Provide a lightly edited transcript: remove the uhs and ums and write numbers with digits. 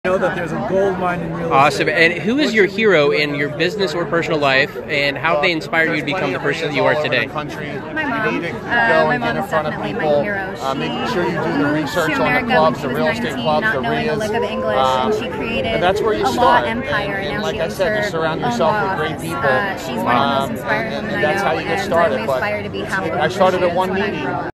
know that there's a gold mine in real estate. Awesome. And who is your hero in your business or personal life, and how have they inspired you to become the person that you are today? My mom. My mom is definitely my hero. Making sure you do the research on the clubs, the real estate clubs, not the knowing a lick of English, and she created and that's where you a start. law empire, and now like she I owns said, her you surround own yourself law with great office. people. She's one of the most inspiring women I know, that's how you get started. I'm But inspired to be half I started at one what I meeting. grew up.